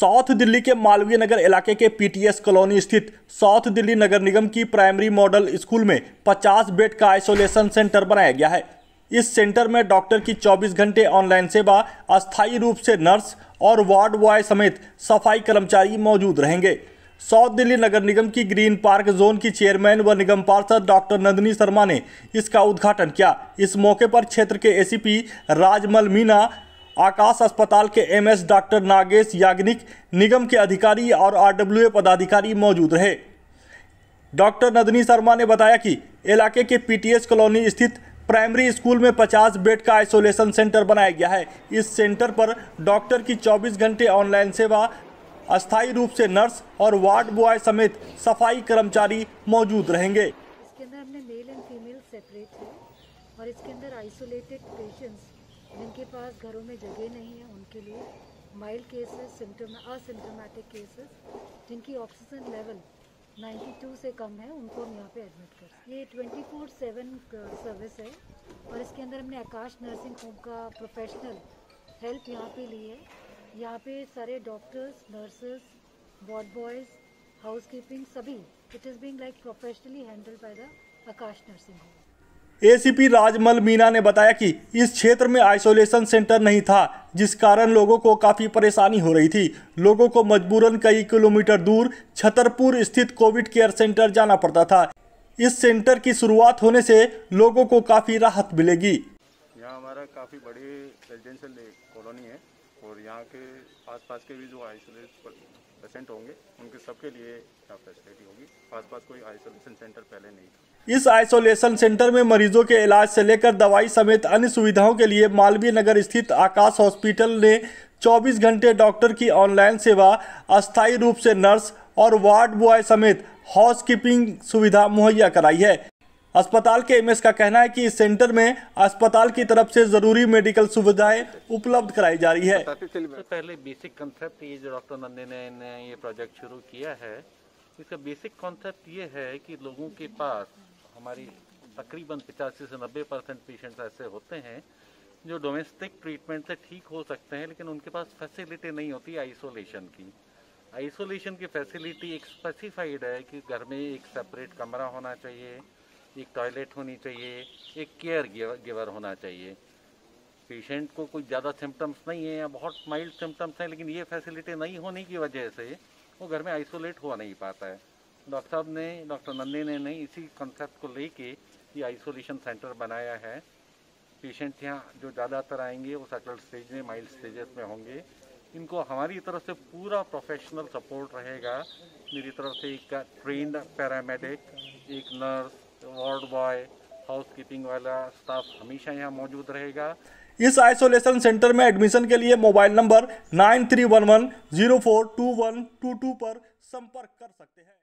South Delhi के मालवीय नगर इलाके के पीटीएस कॉलोनी स्थित साउथ दिल्ली नगर निगम की प्राइमरी मॉडल स्कूल में 50 बेड का आइसोलेशन सेंटर बनाया गया है। इस सेंटर में डॉक्टर की 24 घंटे ऑनलाइन सेवा, अस्थायी रूप से नर्स और वार्ड बॉय समेत सफाई कर्मचारी मौजूद रहेंगे। साउथ दिल्ली नगर निगम की ग्रीन पार्क जोन की चेयरमैन व निगम पार्षद डॉक्टर नंदिनी शर्मा ने इसका उद्घाटन किया। इस मौके पर क्षेत्र के एसीपी राजमल मीना, आकाश अस्पताल के एमएस डॉक्टर नागेश याग्निक, निगम के अधिकारी और आरडब्ल्यूए पदाधिकारी मौजूद रहे। डॉक्टर नंदिनी शर्मा ने बताया कि इलाके के पीटीएस कॉलोनी स्थित प्राइमरी स्कूल में 50 बेड का आइसोलेशन सेंटर बनाया गया है। इस सेंटर पर डॉक्टर की 24 घंटे ऑनलाइन सेवा, अस्थायी रूप से नर्स और वार्ड बॉय समेत सफाई कर्मचारी मौजूद रहेंगे। इसके अंदर हमने मेल एंड फीमेल सेपरेट है और इसके अंदर आइसोलेटेड पेशेंट्स जिनके पास घरों में जगह नहीं है उनके लिए, माइल्ड केसेस, असिम्टोमेटिक केसेस जिनकी ऑक्सीजन लेवल 92 से कम है, उनको हम यहाँ पे एडमिट कर। ये 24/7 सर्विस है और इसके अंदर हमने आकाश नर्सिंग होम का प्रोफेशनल हेल्प यहाँ पे ली है। यहाँ पे सारे doctors, nurses, ward boys, housekeeping सभी, it is being like professionally handled by the Akash nursing home. ACP Rajmal Meena ने बताया कि इस क्षेत्र में आइसोलेशन सेंटर नहीं था, जिस कारण लोगों को काफ़ी परेशानी हो रही थी। लोगों को मजबूरन कई किलोमीटर दूर छतरपुर स्थित कोविड केयर सेंटर जाना पड़ता था। इस सेंटर की शुरुआत होने से लोगों को काफ़ी राहत मिलेगी। यहाँ हमारा काफ़ी बड़ी रेजिडेंशियल कॉलोनी है और यहाँ के आसपास के भी जो आइसोलेट पेशेंट होंगे उनके सबके लिए यहाँ फैसिलिटी होगी। आसपास कोई आइसोलेशन सेंटर पहले नहीं था। इस आइसोलेशन सेंटर में मरीजों के इलाज से लेकर दवाई समेत अन्य सुविधाओं के लिए मालवीय नगर स्थित आकाश हॉस्पिटल ने 24 घंटे डॉक्टर की ऑनलाइन सेवा, अस्थायी रूप से नर्स और वार्ड बॉय समेत हाउसकीपिंग सुविधा मुहैया कराई है। अस्पताल के एमएस का कहना है कि इस सेंटर में अस्पताल की तरफ से जरूरी मेडिकल सुविधाएं उपलब्ध कराई जा रही है। सबसे पहले बेसिक कंसेप्ट ये जो डॉक्टर नंदिनी ने ये प्रोजेक्ट शुरू किया है, इसका बेसिक कॉन्सेप्ट ये है कि लोगों के पास हमारी तकरीबन 85 से 90% पेशेंट्स ऐसे होते हैं जो डोमेस्टिक ट्रीटमेंट से ठीक हो सकते हैं, लेकिन उनके पास फैसिलिटी नहीं होती आइसोलेशन की। आइसोलेशन की फैसिलिटी एक स्पेसिफाइड है कि घर में एक सेपरेट कमरा होना चाहिए, एक टॉयलेट होनी चाहिए, एक केयर गिवर होना चाहिए। पेशेंट को कोई ज़्यादा सिम्टम्स नहीं है या बहुत माइल्ड सिम्टम्स हैं, लेकिन ये फैसिलिटी नहीं होने की वजह से वो घर में आइसोलेट हो नहीं पाता है। डॉक्टर नंदिनी ने इसी कॉन्सेप्ट को लेके ये आइसोलेशन सेंटर बनाया है। पेशेंट यहाँ जो ज़्यादातर आएंगे वो सेटल स्टेज में, माइल्ड स्टेजेस में होंगे। इनको हमारी तरफ से पूरा प्रोफेशनल सपोर्ट रहेगा। मेरी तरफ से एक ट्रेन्ड पैरामेडिक, एक नर्स, वार्ड बॉय, हाउसकीपिंग वाला स्टाफ हमेशा यहाँ मौजूद रहेगा। इस आइसोलेशन सेंटर में एडमिशन के लिए मोबाइल नंबर 9311042122 पर संपर्क कर सकते हैं।